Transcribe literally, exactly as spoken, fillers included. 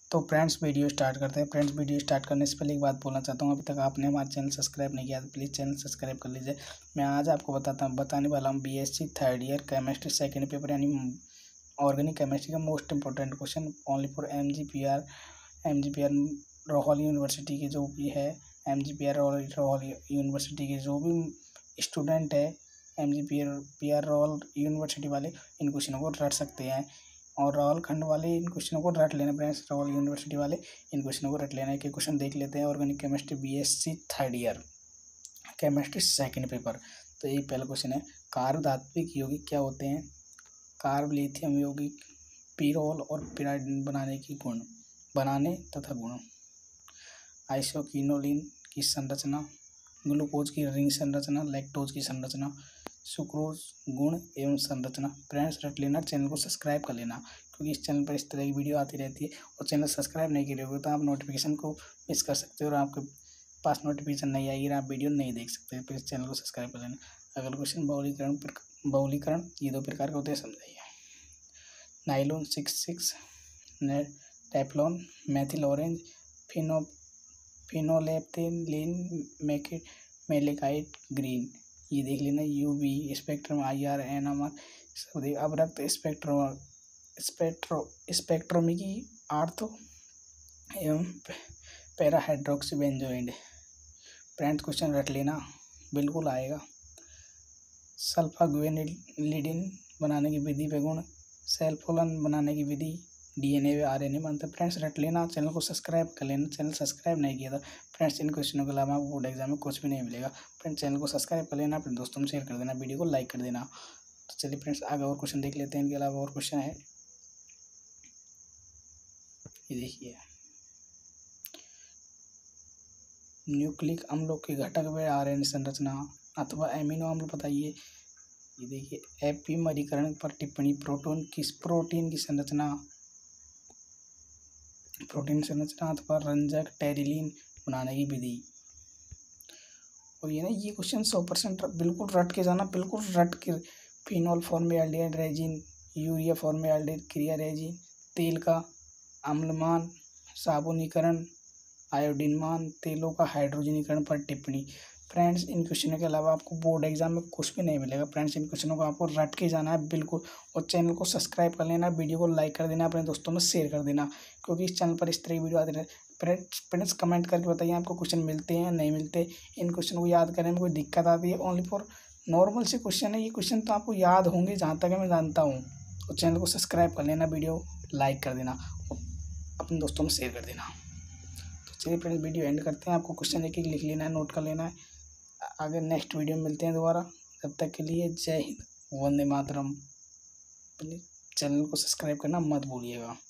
तो friends video start करते हैं। फ्रेंड्स वीडियो स्टार्ट करने से पहले एक बात बोलना चाहता हूँ, अभी तक आपने हमारा चैनल सब्सक्राइब नहीं किया तो प्लीज़ चैनल सब्सक्राइब कर लीजिए। मैं आज आपको बताता हूँ बताने वाला हूँ BSc third year chemistry second paper यानी ऑर्गेनिक केमिस्ट्री का most important question only for M G P R M G P R रोहल यूनिवर्सिटी के जो भी है एम जी पी आर रोहल यूनिवर्सिटी के जो भी स्टूडेंट है M G P R P R रोहल यूनिवर्सिटी वाले इन क्वेश्चनों को रट सकते हैं और राहुल खंड वाले इन क्वेश्चनों को रट लेना। फ्रेंड्स राहुल यूनिवर्सिटी वाले इन क्वेश्चनों को रट लेना है कि क्वेश्चन देख लेते हैं। Organic chemistry BSc third year chemistry second paper. तो ये पहला क्वेश्चन है, कार्ब धात्विक यौगिक क्या होते हैं? कार्ब लिथियम यौगिक, पीरोल और पिरामिड बनाने की गुण बनाने तथा गुण, आइसोक्विनोलिन की संरचना, ग्लूकोज की रिंग संरचना, लैक्टोज की संरचना, सुक्रोज गुण एवं संरचना। फ्रेंड्स रट लेना, चैनल को सब्सक्राइब कर लेना क्योंकि इस चैनल पर इस तरह की वीडियो आती रहती है और चैनल सब्सक्राइब नहीं किए होगे तो आप नोटिफिकेशन को मिस कर सकते हो और आपके पास नोटिफिकेशन नहीं आएगी, आप वीडियो नहीं देख सकते। प्लीज़ चैनल को सब्सक्राइब कर लेना। अगला क्वेश्चन, बहुलीकरण बहुलीकरण ये दो प्रकार के होते हैं, समझाइए। Nylon six six, Teflon, methyl orange, फिनो फिनोलेप्थिलीन, मेके मेलेकाइट ग्रीन। ये देख लेना, UV spectrum, I R, N M R सब देख। अब रक्त स्पेक्ट्रो स्पेक्ट्रो स्पेक्ट्रोमिकी आर्थो एवं para hydroxy benzoid. Friends question रट लेना, बिल्कुल आएगा। सल्फाग्वेनिलिडिन बनाने की विधि पे गुण, सेल्फोलन बनाने की विधि, डीएनए व आरएनए बनता है। फ्रेंड्स रट लेना, चैनल को सब्सक्राइब कर लेना। चैनल सब्सक्राइब नहीं किया था फ्रेंड्स इन क्वेश्चनों के अलावा आपको बोर्ड एग्जाम में कुछ भी नहीं मिलेगा। फ्रेंड्स चैनल को सब्सक्राइब कर लेना, अपने दोस्तों में शेयर कर देना, वीडियो को लाइक कर देना। तो चलिए फ्रेंड्स आगे और क्वेश्चन देख लेते हैं। इनके अलावा और क्वेश्चन है, ये देखिए, न्यूक्लिक अम्लों के घटक व आरएनए संरचना अथवा एमिनो अम्ल बताइए। ये देखिए, एपीमरीकरण पर टिप्पणी, प्रोटोन किस प्रोटीन की संरचना प्रोटीन संरचना अथवा रंजक टेरिलिन बनाने की विधि। और ये ना ये क्वेश्चन सौ परसेंट बिल्कुल रट के जाना, बिल्कुल रट के। Phenol formaldehyde resin, urea formaldehyde क्रिया रेजिन, तेल का अम्लमान, साबुनीकरण, आयोडीनमान, तेलों का हाइड्रोजनीकरण पर टिप्पणी। फ्रेंड्स इन क्वेश्चनों के अलावा आपको बोर्ड एग्जाम में कुछ भी नहीं मिलेगा। फ्रेंड्स इन क्वेश्चनों को आपको रट के जाना है बिल्कुल, और चैनल को सब्सक्राइब कर लेना, वीडियो को लाइक कर देना, अपने दोस्तों में शेयर कर देना क्योंकि इस चैनल पर इस तरह की वीडियो आती रहती है। फ्रेंड्स फ्रेंड्स कमेंट करके बताइए आपको क्वेश्चन मिलते हैं या नहीं मिलते। इन क्वेश्चन को याद करने में कोई दिक्कत आती है? ओनली फॉर नॉर्मल से क्वेश्चन है, ये क्वेश्चन तो आपको याद होंगे जहाँ तक मैं जानता हूँ। और चैनल को सब्सक्राइब कर लेना, वीडियो लाइक कर देना और अपने दोस्तों में शेयर कर देना। तो चलिए फ्रेंड्स वीडियो एंड करते हैं। आपको क्वेश्चन एक एक लिख लेना है, नोट कर लेना है। आगे नेक्स्ट वीडियो में मिलते हैं दोबारा, तब तक के लिए जय हिंद, वंदे मातरम। चैनल को सब्सक्राइब करना मत भूलिएगा।